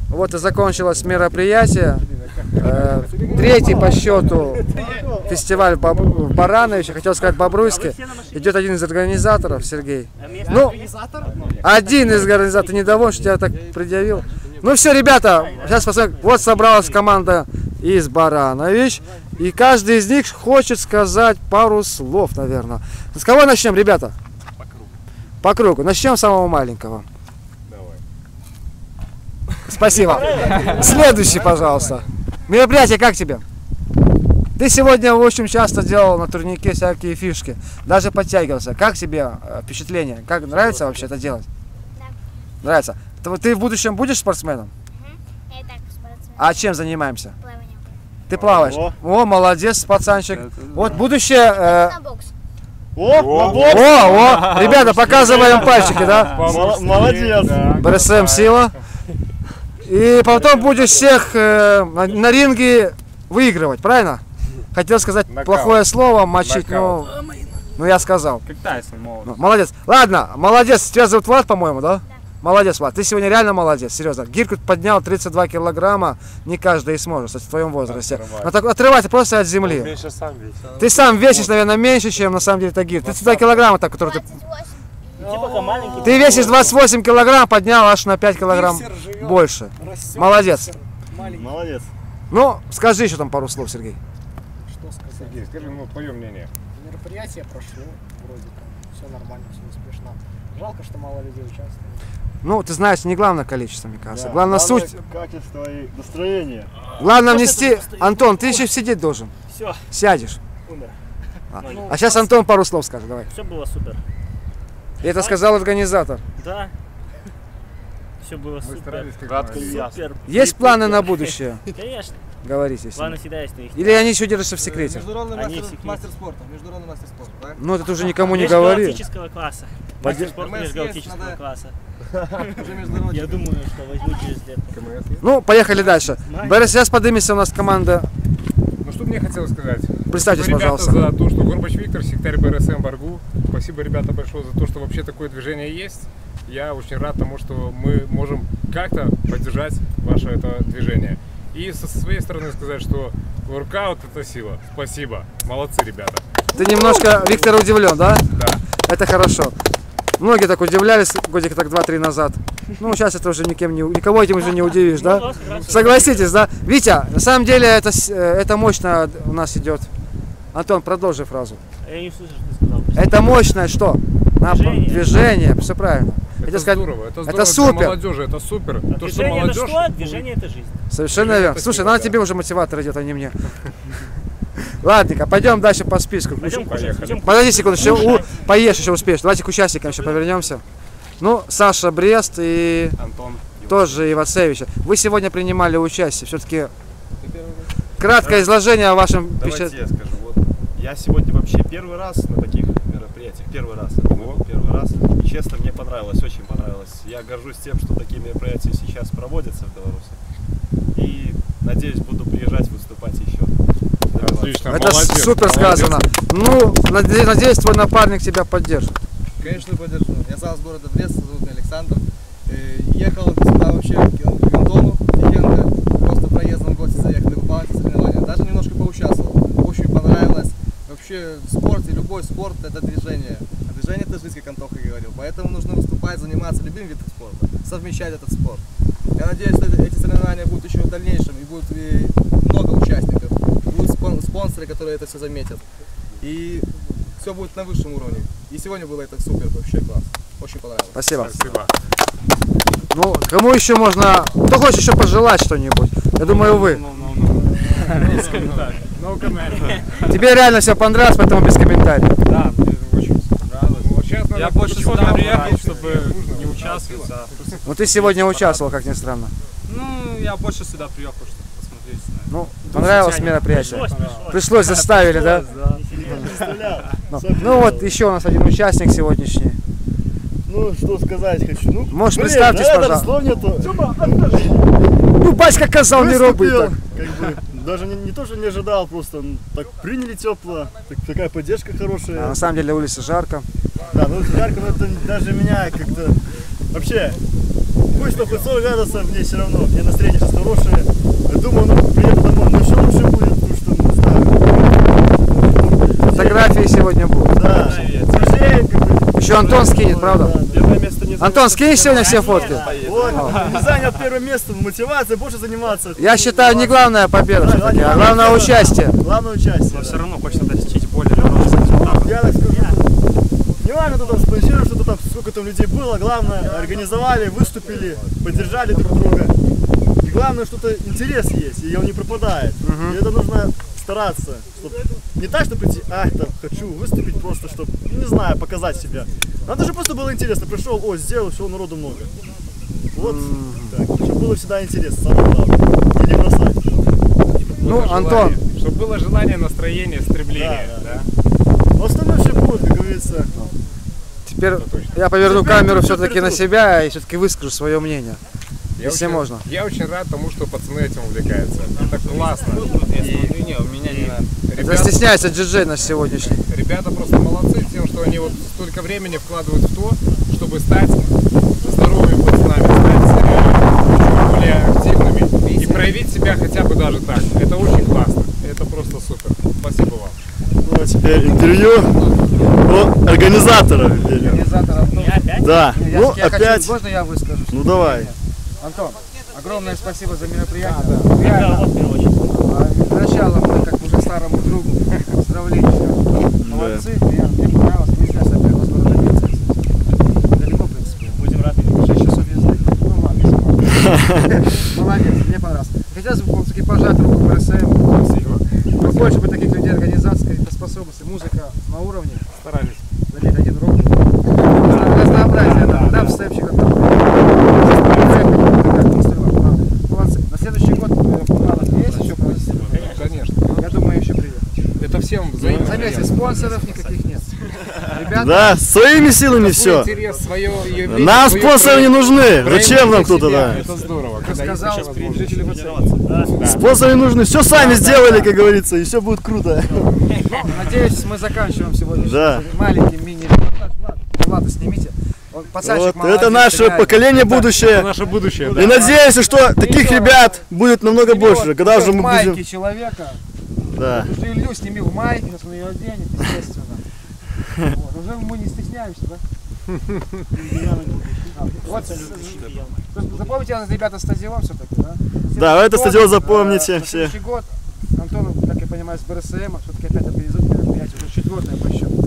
Вот и закончилось мероприятие. Третий по счету фестиваль в Барановиче, хотел сказать Бобруйске. Идет один из организаторов, Сергей. Ну, один из организаторов, недоволен, что я так предъявил. Ну все, ребята, сейчас посмотрим. Вот собралась команда из Баранович. И каждый из них хочет сказать пару слов, наверное. С кого начнем, ребята? По кругу. По кругу. Начнем с самого маленького. Давай. Спасибо. Следующий, пожалуйста. Мероприятие как тебе? Ты сегодня очень часто делал на турнике всякие фишки. Даже подтягивался. Как тебе впечатление? Как нравится вообще это делать? Да. Нравится. Ты в будущем будешь спортсменом? Я и так спортсмен. А чем занимаемся? Плаванием. Ты плаваешь? О, молодец, пацанчик. Вот будущее... На бокс. О, ребята, показываем пальчики, да? Молодец. БРСМ сила. И потом будешь всех на ринге выигрывать, правильно? Хотел сказать плохое слово, мочить, но я сказал. Как Тайсон, молодец. Молодец. Ладно, молодец. Тебя зовут Влад, по-моему, да? Молодец, Влад. Ты сегодня реально молодец, серьезно. Гирку поднял 32 килограмма. Не каждый и сможет, кстати, в твоем возрасте. Отрывайся просто от земли. Меньше сам весишь. Ты сам весишь, наверное, меньше, чем на самом деле это гир. 32 килограмма, так, который ты... 28. Ты весишь 28 килограмм, поднял аж на 5 килограмм больше. Молодец. Молодец. Ну, скажи еще там пару слов, Сергей. Что сказать? Сергей, скажи, ну, твое мнение. Мероприятие прошло, вроде там, все нормально, все успешно. Жалко, что мало людей участвует. Ну, ты знаешь, не главное количество, мне кажется. Главное суть. Качество и настроение. Главное внести... Антон, ты еще сидеть должен. Все, Сядешь. умер. А сейчас Антон пару слов скажет, давай. Все было супер. И это сказал организатор. Да. Все было супер. Кратко и ясно. Супер. Есть планы на будущее? Конечно. Говорите. Планы всегда есть, но их Или они еще держатся в секрете? Международный Они все мастер спорта. Международный мастер спорта, да? Ну, это ты уже никому не говори. Межгалактического класса. Мастер спорта межгалактического класса. Уже международный. Я думаю, что возьму через лет. Ну, поехали дальше. Сейчас поднимется у нас команда. Ну что мне хотелось сказать? Представьтесь, Спасибо, пожалуйста. ребята, за то, что Горбач Виктор, секретарь БРСМ Баргу. Спасибо, ребята, большое за то, что вообще такое движение есть. Я очень рад тому, что мы можем как-то поддержать ваше это движение. И со своей стороны сказать, что воркаут это сила. Спасибо. Молодцы, ребята. Ты немножко, Виктор, удивлен, да? Да. Это хорошо. Многие так удивлялись годик так 2-3 назад. Ну, сейчас это уже никого этим уже не удивишь, да? Согласитесь, да? Витя, на самом деле это мощно у нас идет. Антон, продолжи фразу. Я не слышу, что ты сказал. Это мощное что? Движение. Движение, все правильно. Это здорово, это здорово это супер. для молодежи, это супер. То, что Движение это молодежь... что? Движение это жизнь. Совершенно верно. это Слушай, сила, надо да. тебе уже мотиватор идет, а не мне. Ладненько, пойдем дальше по списку. Пойдем кушать. Идем Подожди секунду, еще поешь, еще успеешь. Давайте к участникам еще повернемся. Ну, Саша Брест и Антон. тоже Ивацевич. Вы сегодня принимали участие. Все-таки краткое изложение о вашем Давайте я скажу. Вот я сегодня вообще первый раз на таких мероприятиях. Первый раз. Первый раз. И честно, мне понравилось, очень понравилось. Я горжусь тем, что такие мероприятия сейчас проводятся в Беларуси. И надеюсь, буду приезжать, выступать еще. Отлично, Это молодец, супер молодец. сказано. Ну, надеюсь, твой напарник тебя поддержит. Конечно, поддержу. Я сам с города Брест, зовут меня Александр. Ехал сюда вообще к Антону Тихенко. Просто проездом в гости заехали, выполнять соревнования. Даже немножко поучаствовал. Очень понравилось. Вообще в спорте, любой спорт это движение. А движение это жизнь, как Антоха говорил. Поэтому нужно выступать, заниматься любым видом спорта, совмещать этот спорт. Я надеюсь, что эти соревнования будут еще в дальнейшем и будет много участников. Будут спонсоры, которые это все заметят. И все будет на высшем уровне. И сегодня было это супер, вообще класс. Очень понравилось. Спасибо. Спасибо. Ну, кому еще можно... Кто хочет еще пожелать что-нибудь? Я думаю, вы. No comment. Тебе реально все понравилось, поэтому без комментариев. Да, мне очень понравилось. Вот сейчас надо Я больше почему-то сюда приехал, брать, чтобы нужно не участвовать. Да. Ну, ты сегодня участвовал, как ни странно. Ну, я больше сюда приехал, чтобы посмотреть. Ну, понравилось мероприятие? Пришлось. Пришлось, заставили, да? Ну вот, еще у нас один участник сегодняшний. Ну, что сказать хочу. Ну, Может, представьтесь, пожалуйста. Слов нету. Ну, батька казал, не робить так. Как бы, даже не то, что не ожидал, просто так приняли тепло, такая поддержка хорошая. А на самом деле улица жарко. Да, ну жарко, но это даже меня как-то вообще Пусть на хоть 40 градусов, мне все равно, мне настроение сейчас хорошее. Думаю, ну, приеду домой, но еще лучше будет, потому что, не знаю. Фотографии сегодня будут. Да, друзей, как бы. Еще Антон скинет, правда? Первое место не Антон, скинешь сегодня все фотки? Вот, не занял первое место, мотивация, больше заниматься. Я считаю, не главная победа все-таки, а главное участие. Главное участие. Но все равно хочется достичь более хорошего результата. Я так скажу, не важно, кто там спонсирует, что там, сколько там людей было, главное, организовали, выступили, поддержали друг друга. И главное, что-то интерес есть, и он не пропадает. И это нужно стараться, чтобы не так, чтобы прийти, там, хочу выступить просто, чтобы, не знаю, показать себя. Надо же просто было интересно, пришел, сделал, все, народу много. Вот так, чтобы было всегда интересно, самое главное. И не бросать. Ну, Антон. Чтобы было желание, настроение, стремление. Да. Но остальное все будет, как говорится. Теперь я поверну камеру все-таки на себя и все-таки выскажу свое мнение. Если можно. Я очень рад тому, что пацаны этим увлекаются. Это классно. И у меня не надо. Застесняется диджей наш сегодняшний. Ребята просто молодцы тем, что они вот столько времени вкладывают в то, чтобы стать здоровыми пацанами, стать более активными и проявить себя хотя бы даже так. Это очень классно. Это просто супер. Спасибо вам. Ну, а теперь интервью от организатора. Организатор Я опять? Да, Я ну хочу, опять, можно я выскажу? ну давай. Антон, огромное спасибо за мероприятие. Да, Реально, вот в первую очередь. начало мы как уже старому другу. Поздравления. Молодцы, реально, мне понравилось. Не зря, что опять вас города Минска. Далеко, в принципе. Будем рады. 6 часов езды. Ну ладно, если можно. Молодец, мне понравилось. Хотелось бы все-таки пожать руку в РСМ. Больше бы таких людей, организаций, способности, музыка на уровне. Старались. Залить один рок. Разнообразие, да. Дабстепчик. Молодцы. На следующий год надо есть еще провести. Конечно. Я думаю, еще приедем. Это всем взаимно. Заметьте, спонсоров никаких нет. Ребята, Да, своими силами все. Интерес, свое, Нам спонсоры не нужны. Зачем нам кто-то, да? Это здорово. Когда есть сказал, такая возможность. жители ВЦ. Спонсоры не нужны. Все сами сделали, как говорится, и все будет круто. Надеюсь, мы заканчиваем сегодня Да. маленький мини-репортаж. Ладно, снимите. Пацанчик Вот, молодец, это наше играет. поколение Это будущее. наше будущее, И да. надеемся, что таких ребят будет намного больше. Когда уже мы майки будем... человека. Да. Уже Илью сними в майке, сейчас он ее оденет, естественно. Вот. Уже мы не стесняемся, да? Вот, запомните, у нас ребята стадион все-таки, да? Да, это стадион запомните На все. следующий год Антон, как я понимаю, с БРСМ все-таки опять организует мероприятие, уже 4-е по счету.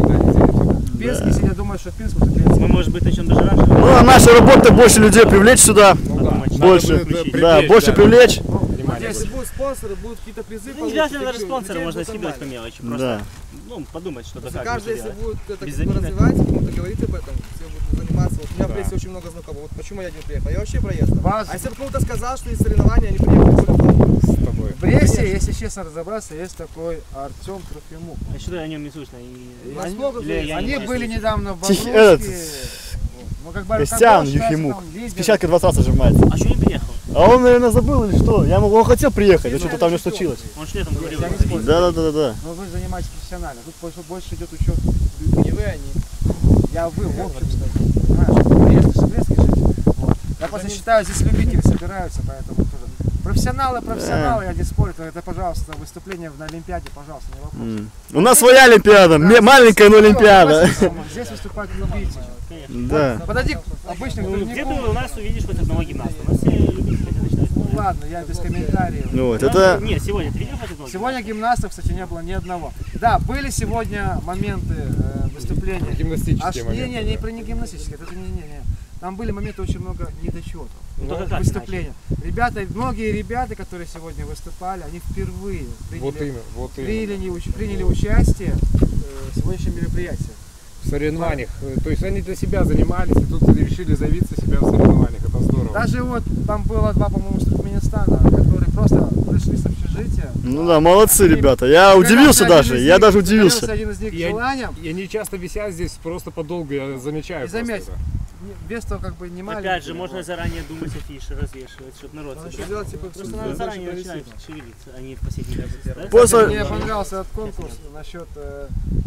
В Пинске, если я думаю, что в Пинске уже Мы, может быть, начнем даже раньше. Ну, а наша работа больше людей привлечь сюда. Больше. привлечь, Да, больше привлечь. Надеюсь, будут спонсоры, будут какие-то призы. Ну, не обязательно даже спонсоры можно скидывать по мелочи. Просто, Да. ну, подумать, что-то как Каждый, лучше если делать. будет это Без как бы замена. развивать, кому-то говорить об этом, все будут заниматься. Вот у меня в Бресте очень много знакомых. Вот почему я не приехал? Я вообще проездом. Вас- А если бы кому-то сказал, что есть соревнования, они приехали бы. С тобой. в Бресте, если честно разобраться, есть такой Артем Трофимук. А что о нем не слышно? И... Нас Они- много Или я Они не были слышу. недавно в Тихий- Бобруйске. этот, Ну, как бы, Костян считается, Юхимук. там лидер. Печатка 20 раз зажимается. А что не приехал? А он, наверное, забыл или что? Он хотел приехать, а что-то там не случилось. Он же летом говорил. Я не спорю. Да. Но вы занимаетесь профессионально. Тут больше идет учет. Не вы, они. Я в общем, кстати. Понимаешь, если же Брестский житель. Вот. Я просто считаю, здесь любители собираются, поэтому тоже. Профессионалы, я не спорю. Это, пожалуйста, выступление на Олимпиаде, пожалуйста, не вопрос. У нас своя Олимпиада, маленькая, но Олимпиада. Здесь выступают любители. Да. Подойди к обычному Ну, где ты турнику. у нас увидишь хоть одного гимнаста? У нас все любители начинают. Ну ладно, я без комментариев. Ну вот, это... Нет, сегодня ты видел хоть одного? Сегодня гимнастов, кстати, не было ни одного. Да, были сегодня моменты выступления. Гимнастические моменты. Не про не гимнастические, это не. Там были моменты очень много недочетов. Ну, только как Выступления. Ребята, многие ребята, которые сегодня выступали, они впервые Вот именно, вот именно. приняли участие в сегодняшнем мероприятии. В соревнованиях. То есть они для себя занимались и тут решили заявиться себя в соревнованиях. Это здорово. Даже вот там было два, по-моему, из Туркменистана, которые просто пришли с общежития. Ну да, молодцы ребята. Я удивился даже, я даже удивился. Один из них И они- желанием, И они часто висят здесь просто подолгу, я замечаю. и заметь, просто без того как бы не маленький. Опять же, можно заранее думать афиши, развешивать, чтобы народ смотрел. Сделать, типа, Просто надо заранее начинать шевелиться, а не в последний раз. Да? После- Мне понравился этот конкурс насчет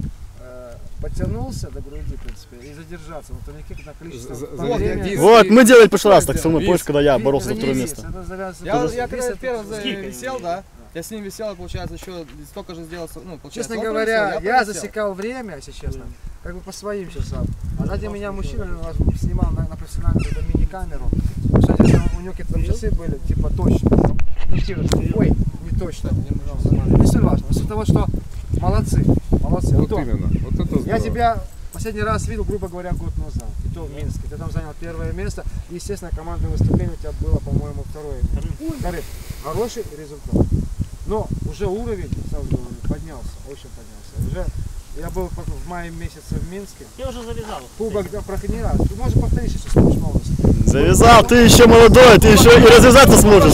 подтянулся до груди, в принципе, и задержаться на турнике на количество Виз. Вот, мы делали в прошлый раз так со мной, Виз. помнишь, когда я Виз, боролся за это второе не место. виз, это завязывается- Я виз когда это- первый Сколько? висел, да. Я с ним висел, получается, еще столько же сделал, ну, получается, Честно он говоря, провисел, я провисел. засекал время, если честно, как бы по своим часам. А сзади меня мужчина снимал на профессиональную мини-камеру. Соответственно, у него какие-то там часы были, типа точно. Ой, не точно. Не суть важно. Суть того, что молодцы. Молодцы. Вот Антон, именно. Вот это здорово. я тебя последний раз видел, грубо говоря, год назад. И то в Минске. Ты там занял первое место. И, естественно, командное выступление у тебя было, по-моему, второе. Второе. Хороший результат. Но уже уровень, сразу говорю, поднялся, очень поднялся. Уже я был в мае месяце в Минске. Я уже завязал. Кубок да, не раз. Ты можешь повторить, если сможешь молодость. Завязал, ты еще молодой, ты еще и развязаться сможешь.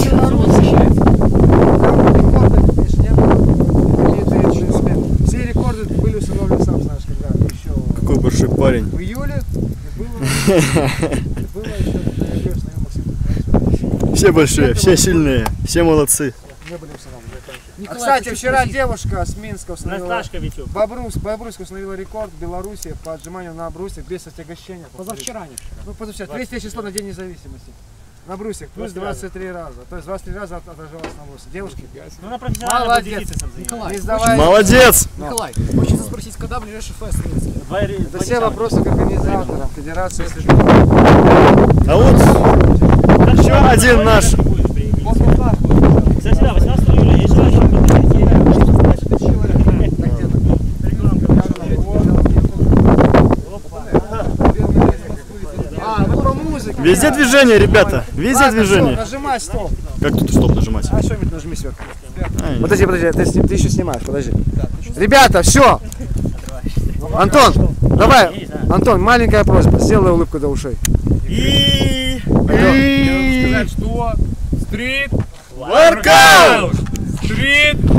Все рекорды были установлены, сам знаешь, когда еще Какой большой парень. в июле и было еще Максим. Все большие, все сильные, все молодцы. Не были установлены. А, кстати, вчера девушка с Минска установила, Насташка Витюк. Бобруйск установила рекорд в Беларуси по отжиманию на брусьях без отягощения. Позавчера, не вчера. Ну, позавчера. 3 число на День независимости. На брусьях плюс 23 раза. То есть 23 раза отражалась на брусе. Девушки, Ну, она профессионально молодец. дефицитом занимается. Николай, Не сдавай. Молодец! Николай, хочется спросить, когда ближайший фест в Минске? Это все вопросы к организаторам, федерации. А вот еще один наш. Кстати, да, 18 июля есть желающие подходить. А, ну про музыку. Везде движение, ребята, везде Ладно, всё, движение. нажимай стоп. Как тут стоп нажимать? А что-нибудь нажми сверху. Ай, Подожди, ты еще снимаешь, подожди. Ребята, все. Антон, давай, Антон, маленькая просьба, сделай улыбку до ушей. Я хотел сказать, что стрит Воркаут! стрит